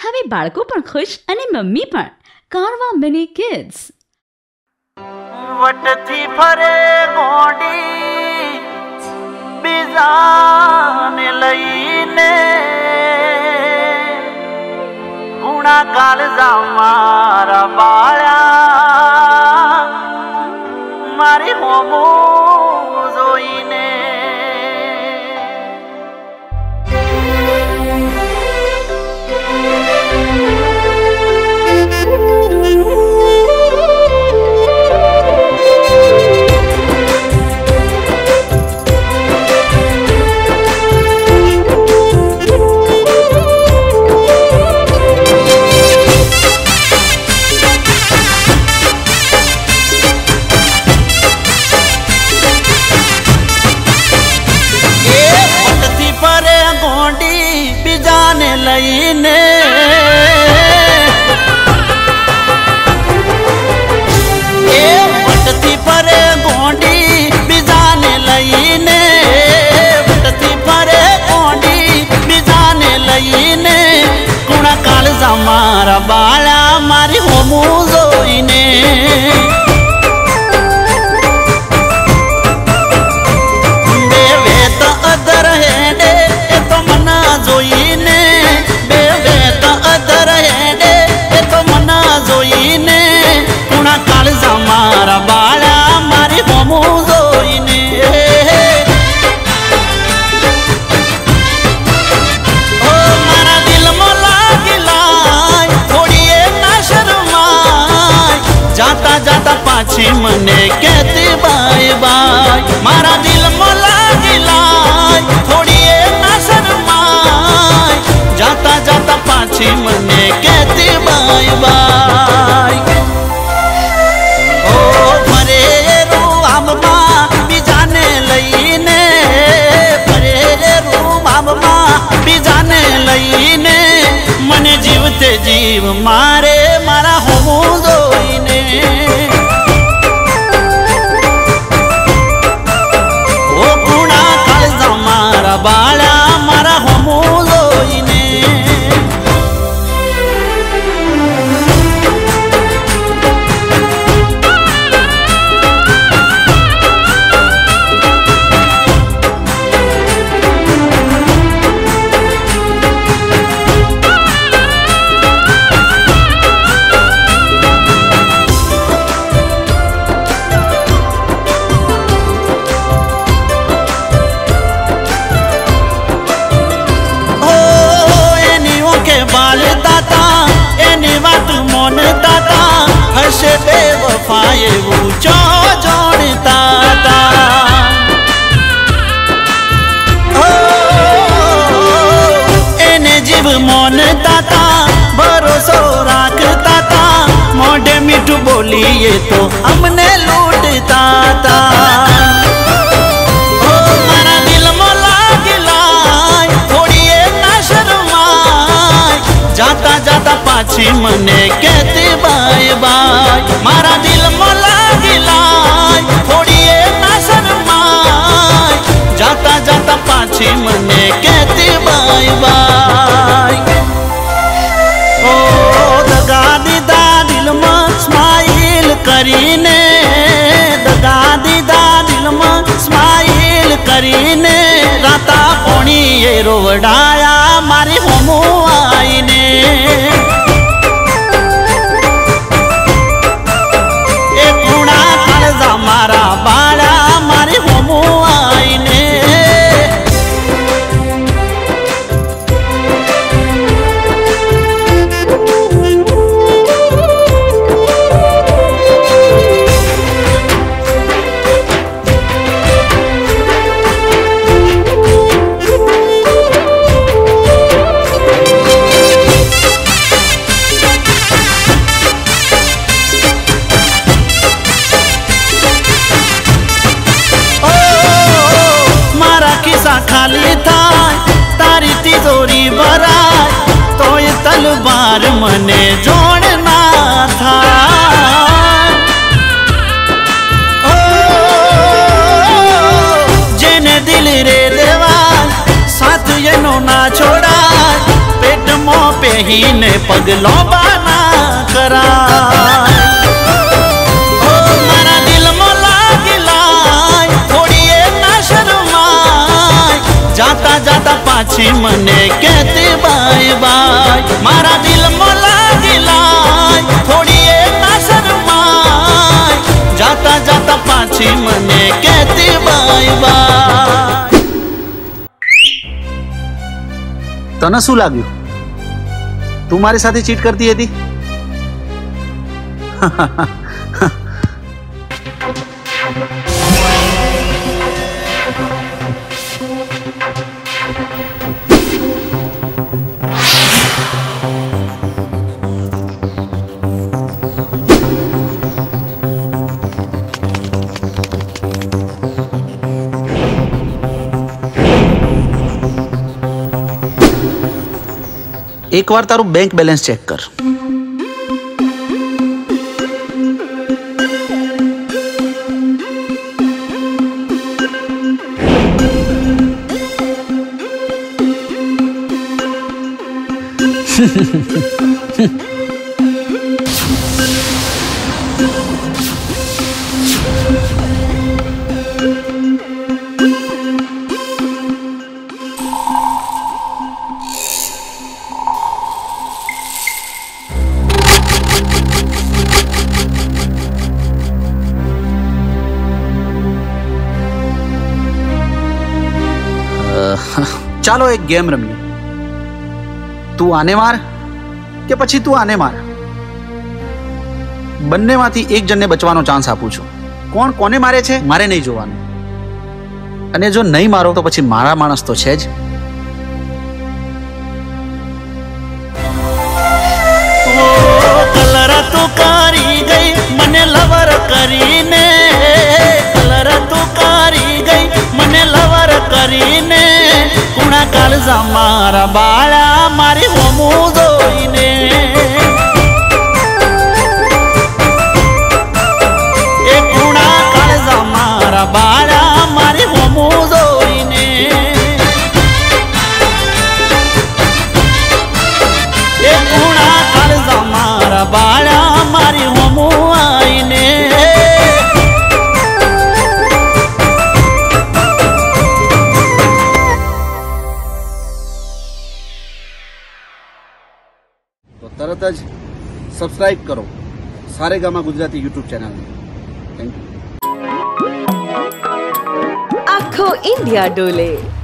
હવે બાળકો પણ ખુશ અને મમ્મી પણ. Carvaan mini kids. વટથી ફરે ગોડી બીજાને લઈને ગુણા કાળજા મારા બાળ્યા મારી હોમો જોઈને. લઈને એ વટથી ફરે ગોંડી બીજાને લઈને વટથી ફરે ગોંડી બીજાને લઈને કુણા કાળજા મારા બાળા મારી હોમું જોઈને. બેવે તો અધર હેડે એ તો મના જોઈને મારા બાળા મારી હોમું જોઈને. ઓ મારા દિલમાં લાગી લાય થોડીએ ના શરમાય જાતા જાતા પાછી મને કહેતી બાય બાય. મારા દિલમાં લાગી લાય થોડીએ ના શરમાય જાતા જાતા પાછી મને કહેતી બાય બાય. બીજાને લઈને મને જીવતે જીવ મારે મારા હોમું જોઈને. ઓ ગુણા કાળજા મારા બાળા મારા હોમું જોઈને. હશે બેવફા એવું ચો જોડતા તા. એને જીવ મોનતા તા ભરોસો રાખતા તા મોઢે મીઠું બોલીએ તો અમને લૂંટતા તા. મારા દિલમાં લાગી લાય થોડીએ ના શરમાય જાતા જાતા પાછી મને કહેતી બાય બાય. મારા દિલમાં લાગી લાય થોડીએ ના શરમાય જાતા જાતા પાછી મને કહેતી બાય બાય. ઓ દગા દીધા દિલમાં સ્માઈલ કરીને દગા દીધા દિલમાં સ્માઈલ કરીને રાતા પોણીએ રોવડાયા મારી હોમું આઈને. મારા બાળા મારી હોમું આઈને. ખાલી થાય તારી તિજોરી ભરાય તોય તલવાર મને જોડ ના થાય. જેને દિલ રે દેવાય સાથ એનો ના છોડાય પેટમાં बेहीने पगलो बाना करा मारा दिल में लागी लाय थोड़ी ना शर्माय जाता जाता पाछी मने कहती बाय बाय मारा दिल में लागी लाय थोड़ी ना शर्माय जाता जाता पाछी मने कहती बाय बाय। तने शू लाग्यु तू मारी साथे चीट करती थी? एक बार तारू बैंक बैलेंस चेक कर। ચાલો એક ગેમ રમીએ। તું આને માર કે પછી તું આને માર, બંનેમાંથી એક જણને બચવાનો ચાન્સ આપું છું। કોણ કોને મારે છે મારે નહીં જોવાનું, અને જો નહીં મારો તો પછી મારા માણસ તો છે જ। કલર તું કરી ગઈ મને લવર કરીને, કલર તું કરી ગઈ મને લવર કરીને, કુણા કાળજા મારા બાળા મારી હોમું જોઈને, એ કુણા કાળજા મારા બાળા મારી હોમું જોઈને, એ કુણા કાળજા મારા બાળા મારી હોમું આઈને। તો તરત જ સબસ્ક્રાઇબ કરો સારેગામા ગુજરાતી યુટ્યુબ ચેનલને। Thank you. આખો ઇન્ડિયા ડોલે।